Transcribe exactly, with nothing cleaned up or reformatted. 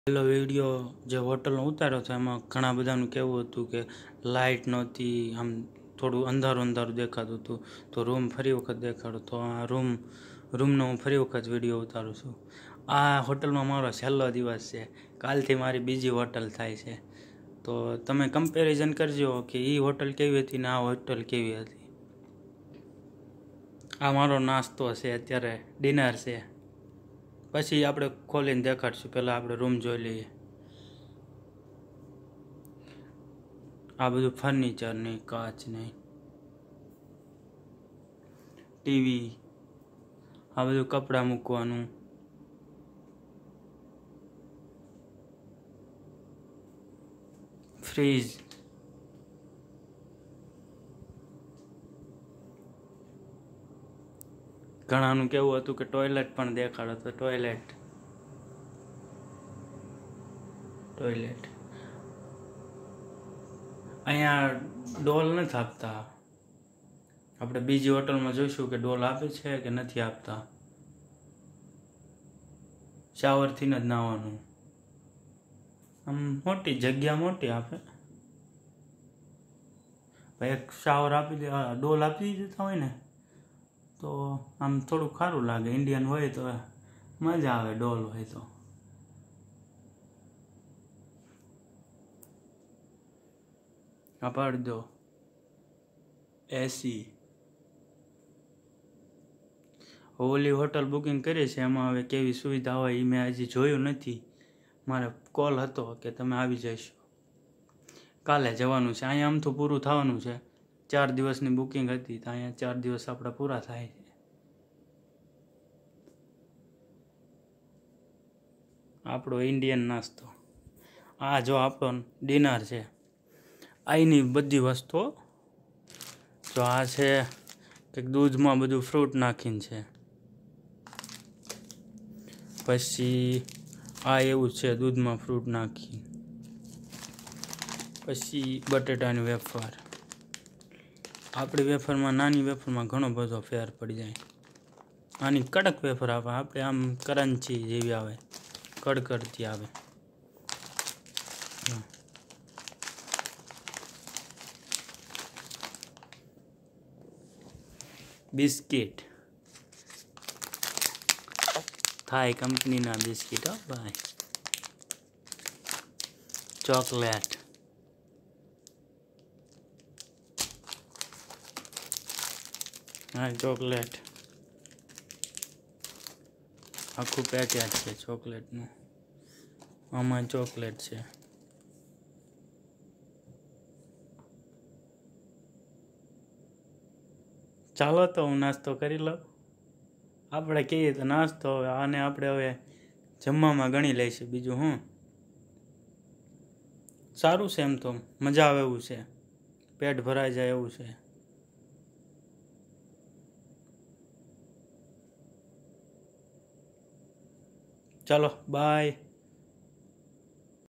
પહેલો વિડીયો જે હોટલનો ઉતાર્યો હતો એમાં ઘણા બધાનું કહેવું હતું કે લાઇટ નહોતી, આમ થોડું અંધારું અંધારું દેખાતું હતું. તો રૂમ ફરી વખત દેખાડો. તો આ રૂમ રૂમનો હું ફરી વખત વિડીયો ઉતારું છું. આ હોટલમાં મારો છેલ્લો દિવસ છે. કાલથી મારી બીજી હોટલ થાય છે. તો તમે કમ્પેરિઝન કરજો કે એ હોટલ કેવી હતી ને આ હોટલ કેવી હતી. આ મારો નાસ્તો છે, અત્યારે ડિનર છે. પછી આપણે ખોલીને દેખાડશું. પહેલાં આપણે રૂમ જોઈ લઈએ. આ બધું ફર્નિચર નહીં, કાચ નહીં, ટીવી, આ બધું કપડાં મૂકવાનું, ફ્રીજ, ઘણાનું કેવું હતું કે ટોયલેટ પણ દેખાડો. તો ટોયલેટ ટોયલેટ અહીંયા ડોલ નથી આપતા. આપણે બીજી હોટલમાં જોઈશું કે ડોલ આપે છે કે નથી આપતા. શાવરથી જ નાહવાનું. આમ મોટી જગ્યા મોટી આપે. એક શાવર આપી દે, ડોલ આપી દેતા હોય ને તો આમ થોડું સારું લાગે. ઇન્ડિયન હોય તો મજા આવે, ડોલ હોય તો. આ પાડી દો એસી. ઓલી હોટલ બુકિંગ કરી છે, એમાં હવે કેવી સુવિધા હોય એ મેં હજી જોયું નથી. મારે કોલ હતો કે તમે આવી જઈશો. કાલે જવાનું છે. અહીંયા આમ તો પૂરું થવાનું છે. ચાર દિવસની બુકિંગ હતી તો અહીંયા ચાર દિવસ આપણા પૂરા થાય છે. આપણો ઇન્ડિયન નાસ્તો. આ જો આપણો ડિનર છે. અહીંની બધી વસ્તુઓ જો આ છે કે દૂધમાં બધું ફ્રૂટ નાખીને છે. પછી આ એવું છે, દૂધમાં ફ્રૂટ નાખીને. પછી બટેટાની વેફર. આપણી વેફરમાં, નાની વેફરમાં ઘણો બધો ફેર પડી જાય. આની કડક વેફર આવે, આપણે આમ કરંચી જેવી આવે, કડકડતી આવે. બિસ્કિટ, થાઈ કંપનીના બિસ્કિટ. હો ભાઈ. ચોકલેટ, હા ચોકલેટ, આખું પેકેટ છે ચોકલેટનું. આમાં ચોકલેટ છે. ચાલો તો હું નાસ્તો કરી લઉં. આપણે કહીએ તો નાસ્તો, આને આપણે હવે જમવામાં ગણી લઈશું. બીજું હું, સારું છે એમ તો, મજા આવે એવું છે, પેટ ભરાઈ જાય એવું છે. ચાલો બાય.